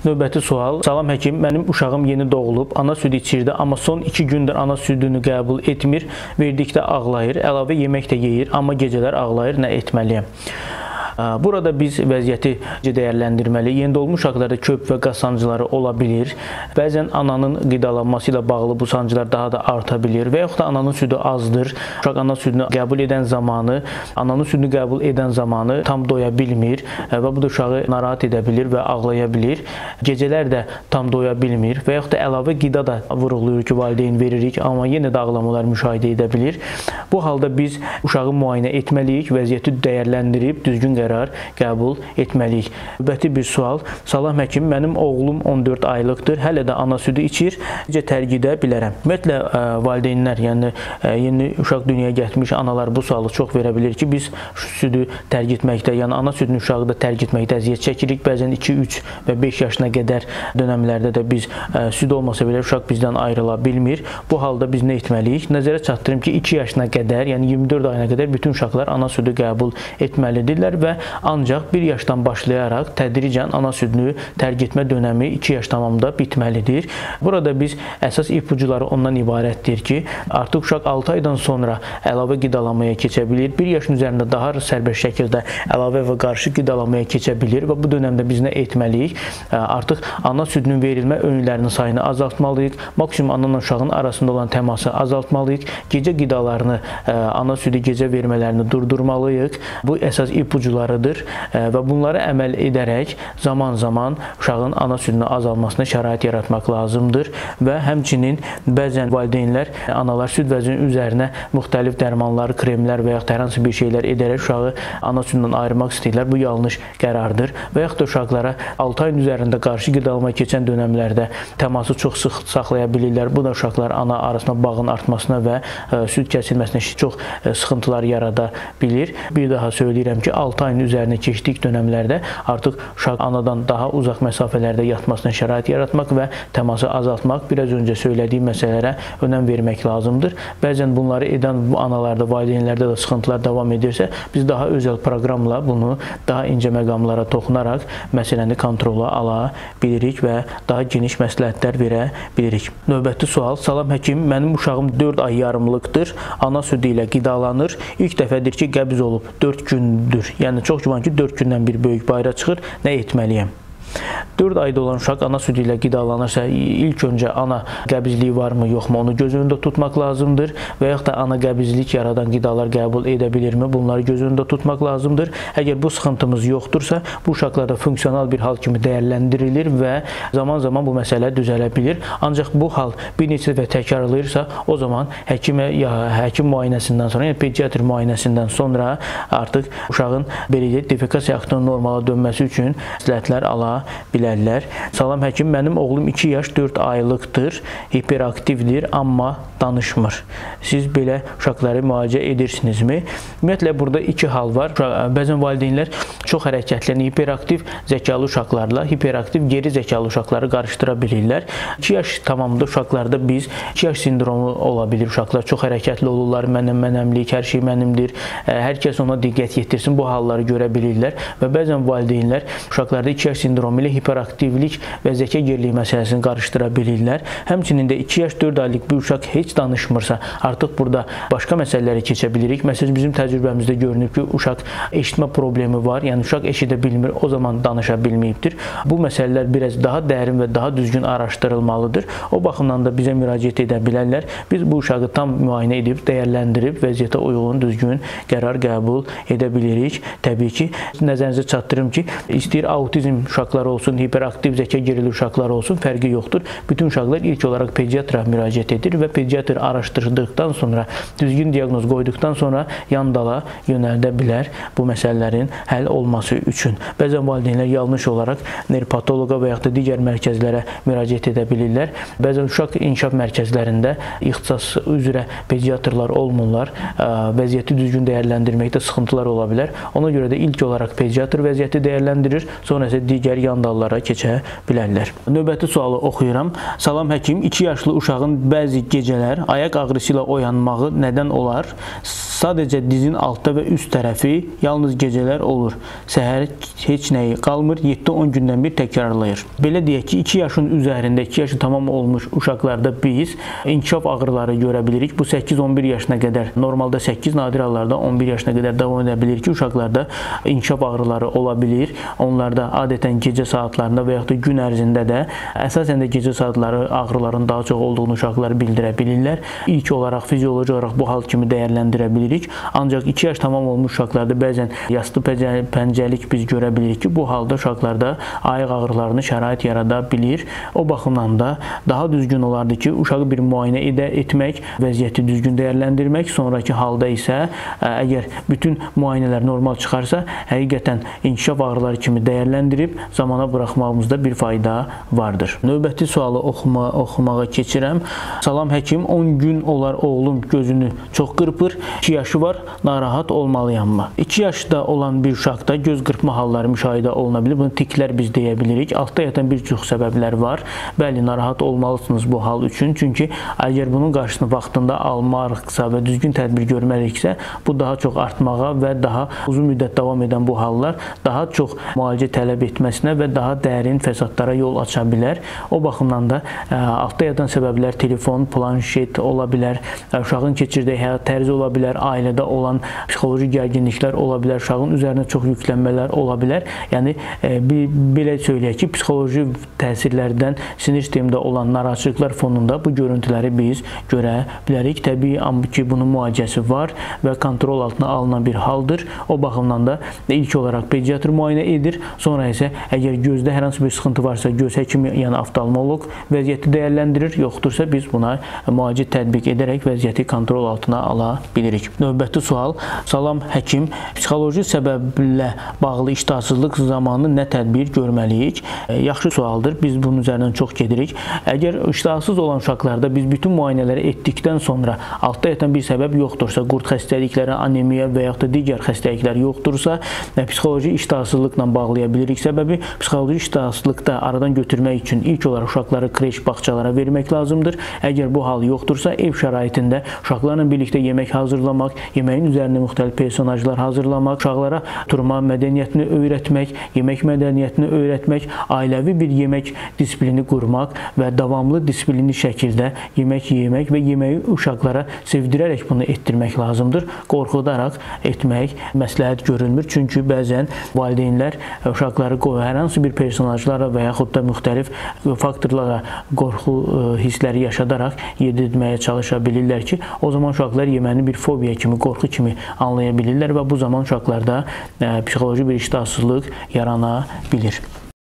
Növbəti sual. Salam həkim, mənim uşağım yeni doğulub, ana südü içirdi, amma son 2 gündür ana südünü qəbul etmir, verdikdə ağlayır, əlavə yemək də yeyir, amma gecələr ağlayır, nə etməliyəm? Burada biz vəziyyəti dəyərləndirməliyik. Yeni doğmuş uşaqlarda köp və qaz sancıları ola bilir. Bəzən ananın qidalanması ilə bağlı bu sancılar daha da arta bilir və yaxud da ananın südü azdır. Uşaq ana südünü qəbul edən zamanı, tam doya bilmir və bu da uşağı narahat edə bilir və ağlaya bilir. Gecələr də tam doya bilmir və yaxud da əlavə qida da vurğulayır ki, valideyn veririk, amma yenə də ağlamalar müşahidə edə bilir. Bu halda biz uşağı müayinə etməliyik, vəziyyəti dəyərləndirib düzgün qərar qəbul etməliyik. Növbəti bir sual. Salam həkim, mənim oğlum 14 aylıqdır, hələ də ana südü içir, necə tərgidə bilərəm? Ümumiyyətlə, valideynlər, yəni yeni uşaq dünyaya gətirmiş analar bu sualı çox verə bilir ki, biz südü tərk etməkdə, yəni ana südünü uşağı da tərk etməkdə əziyyət çəkirik. Bəzən 2, 3 və 5 yaşına qədər dönəmlərdə də biz süd olmasa belə uşaq bizdən ayrıla bilmir. Bu halda biz nə etməliyik? Nəzərə çatdırım ki, 2 yaşına qədər, yəni 24 ayına qədər bütün uşaqlar ana südü qəbul etməlidirlər və ancaq 1 yaşdan başlayaraq tədricən ana südünü tərk etmə dönəmi 2 yaş tamamında bitməlidir. Burada biz əsas ipucuları ondan ibarətdir ki, artıq uşaq 6 aydan sonra əlavə qidalanmaya keçə bilir. 1 yaşın üzərində daha sərbəst şəkildə əlavə və qarışıq qidalanmaya keçə bilir və bu dönəmdə biz nə etməliyik? Artıq ana südünün verilmə öğünlərinin sayını azaltmalıyıq. Maksimum ananla uşağın arasında olan təması azaltmalıyıq. Gecə qidalarını, ana südü gecə vermələrini durdurmalıyıq. Bu əsas ipucularıdır və bunları əməl edərək zaman-zaman uşağın ana südünün azalmasına şərait yaratmaq lazımdır və həmçinin bəzən valideynlər, analar süd vəzinin üzərinə müxtəlif dərmanlar, kremlər və yaxud hər hansı bir şeylər edərək uşağı ana südündən ayırmaq istəyirlər. Bu yanlış qərardır və yaxud da uşaqlara 6 ayın üzərində qarşı qidalanmaya keçən dönəmlərdə təması çox sıx saxlaya bilirlər. Bu da uşaqlar ana arasında bağın artmasına və süd kəsilməsinə çox sıxıntılar yarada bilir. Bir daha söyləyirəm ki, 6 ayın üzərinə keçdik dönəmlərdə artıq uşaq anadan daha uzaq məsafələrdə yatmasına şərait yaratmaq və təması azaltmaq, biraz öncə söylədiyim məsələlərə önəm vermək lazımdır. Bəzən bunları edən bu analarda, valideynlərdə də sıxıntılar davam edirsə, biz daha özəl proqramla bunu daha incə məqamlara toxunaraq məsələni kontrola ala bilirik və daha geniş məsləhətlər verə bilirik. Növbəti sual. Salam həkim, mənim uşağım 4 ay yarımlıqdır, ana südü ilə qidalanır. İlk dəfədir ki, qəbz olub 4 gündür. Yəni çox güman ki, 4 gündən bir böyük bayra çıxır. Nə etməliyəm? 4 ayda olan uşaq ana südü ilə qidalanırsa, ilk öncə ana qəbizliyi varmı, yoxmu, onu göz önündə tutmaq lazımdır və yaxud da ana qəbizlik yaradan qidalar qəbul edə bilirmi, bunları göz önündə tutmaq lazımdır. Əgər bu sıxıntımız yoxdursa, bu uşaqlarda funksional bir hal kimi dəyərləndirilir və zaman-zaman bu məsələ düzələ bilir. Ancaq bu hal bir neçə dəfə təkrarlayırsa, o zaman həkim müayinəsindən sonra, yəni pediatr müayinəsindən sonra artıq uşağın belə deyək, defekasiya aktının normala dönməsi üçün məsləhətlər ala bilərlər. Salam həkim, mənim oğlum 2 yaş 4 aylıqdır, hiperaktivdir, amma danışmır. Siz belə uşaqları müalicə edirsinizmi? Ümumiyyətlə, burada 2 hal var. Bəzən valideynlər çox hərəkətli, hiperaktiv zəkalı uşaqlarla hiperaktiv geri zəkalı uşaqları qarışdıra bilirlər. 2 yaş tamamında uşaqlarda biz 2 yaş sindromu ola bilir. Uşaqlar çox hərəkətli olurlar, mənəmlik, hər şey mənimdir. Hər kəs ona diqqət yetirsin, bu halları görə bilirlər və bəzən valideynlər uşaqlarda 2 yaş sindromu ilə hiperaktivlik və zəka geriliyi məsələsini qarışdıra bilirlər. Həmçinin də 2 yaş 4 aylıq bir uşaq heç danışmırsa, artıq burada başqa məsələləri keçə bilirik. Məsələn, bizim təcrübəmizdə görünür ki, uşaq eşitmə problemi var, yəni uşaq eşidə bilmir, o zaman danışa bilməyibdir. Bu məsələlər biraz daha dərin və daha düzgün araşdırılmalıdır. O baxımdan da bizə müraciət edə bilərlər. Biz bu uşağı tam müayinə edib, dəyərləndirib, vəziyyətə uyğun, düzgün qərar qəbul edə bilirik. Təbii ki, nəzərinizə çatdırım ki, istəyir autizm uşaqları olsun, hiperaktiv zəka gerili uşaqlar olsun, fərqi yoxdur. Bütün uşaqlar ilk olaraq pediatra müraciət edir və pediatr araşdırdıqdan sonra, düzgün diaqnoz qoyduqdan sonra yan dala yönəldə bilər bu məsələlərin həll olması üçün. Bəzən valideynlər yanlış olaraq nevropatoloqa və yaxud da digər mərkəzlərə müraciət edə bilirlər. Bəzən uşaq inkişaf mərkəzlərində ixtisas üzrə pediatrlar olmurlar. Vəziyyəti düzgün dəyərləndirməkdə sıxıntılar ola bilər. Ona görə də ilk olaraq pediatr vəziyyəti dəyərləndirir, sonra isə digər yan dallara keçə bilərlər. Növbəti sualı oxuyuram. Salam həkim, 2 yaşlı uşağın bəzi gecələr ayaq ağrısı ilə oyanmağı nədən olar? Sadəcə dizin altda və üst tərəfi yalnız gecələr olur. Səhər heç nəyi qalmır, 7-10 gündən bir təkrarlayır. Belə deyək ki, 2 yaşın üzərində, 2 yaşı tamam olmuş uşaqlarda biz inkişaf ağrıları görə bilirik. Bu 8-11 yaşına qədər, normalda 8, nadir hallarda 11 yaşına qədər davam edə bilir ki, uşaqlarda inkişaf ağrıları ola bilir. Onlarda adətən gecə saatlarında və yaxud da gün ərzində də əsasən də gecə saatları ağrıların daha çox olduğunu uşaqlar bildirə bilirlər. İlk olaraq fizioloji olaraq bu hal kimi dəyərləndirə bilirik. Ancaq 2 yaş tamam olmuş uşaqlarda bəzən yastı pəncəlik biz görə bilirik ki, bu halda uşaqlarda ayaq ağrılarını şərait yarada bilir. O baxımdan da daha düzgün olardı ki, uşağı bir müayinə etmək, vəziyyəti düzgün dəyərləndirmək, sonraki halda isə əgər bütün müayinələr normal çıxarsa, həqiqətən inkişaf ağrıları kimi dəyərləndirib zamana buraxmağımızda bir fayda vardır. Növbəti sualı oxumağa keçirəm. Salam həkim, 10 gün olar oğlum gözünü çox qırpır, 2 yaşı var, narahat olmalıyam. 2 yaşda olan bir uşaqda göz qırpma halları müşahidə oluna bilir. Bunu tiklər biz deyə bilirik. Altda yatan bir çox səbəblər var. Bəli, narahat olmalısınız bu hal üçün. Çünki əgər bunun qarşısını vaxtında almarıqsa və düzgün tədbir görməliyiksə, bu daha çox artmağa və daha uzun müddət davam edən bu hallar daha çox müalicə tələb etməsinə və daha dərin fəsadlara yol aça bilər. O baxımdan da altda yatan səbəblər telefon, planşet ola bilər, uşağın keçirdiyi həyat tərzi ola bilər, ailədə olan psixoloji gərginliklər ola bilər, uşağın üzərinə çox yüklənmələr ola bilər. Yəni, belə söyləyək ki, psixoloji təsirlərdən sinir sistemində olan narahatçılıqlar fonunda bu görüntüləri biz görə bilərik. Təbii ki, bunun müalicəsi var və kontrol altına alınan bir haldır. O baxımdan da ilk olaraq pediatr müayinə edir. Sonra isə əgər gözdə hər hansı bir sıxıntı varsa, göz həkimi, yəni oftalmoloq vəziyyəti dəyərləndirir. Yoxdursa biz buna müalicə tətbiq edərək vəziyyəti kontrol altına ala bilirik. Növbəti sual. Salam həkim, psixoloji səbəblə bağlı iştahsızlıq zamanı nə tədbir görməliyik? Yaxşı sualdır. Biz bunun üzərindən çox gedirik. Əgər iştahsız olan uşaqlarda biz bütün müayinələri etdikdən sonra altda yatan bir səbəb yoxdursa, qurd xəstəlikləri, anemiya və yaxud da digər xəstəliklər yoxdursa, psixoloji iştahsızlıqla bağlaya bilirik. Səbəbi psixoloji iştahsızlıqda aradan götürmək üçün ilk olaraq uşaqları kreş, bağçalara vermək lazımdır. Əgər bu hal yoxdursa, ev şəraitində uşaqlarla birlikdə yemək hazırlamaq, yeməyin üzərində müxtəlif personajlar hazırlamaq, uşaqlara turma mədəniyyətini öyrətmək, yemək mədəniyyətini öyrətmək, ailəvi bir yemək disiplini qurmaq və davamlı disiplinli şəkildə yemək yemək və yeməyi uşaqlara sevdirərək bunu etdirmək lazımdır. Qorxudaraq etmək məsləhət görülmür. Çünki bəzən valideynlər uşaqları hər hansı bir personajlara və yaxud da müxtəlif faktorlara qorxu hissləri yaşadaraq yedirməyə çalışa bilirlər ki, o zaman uşaqlar yeməni bir fobiya kimi, qorxu kimi anlaya bilirlər və bu zaman uşaqlarda psixoloji bir iştahsızlıq yarana bilir.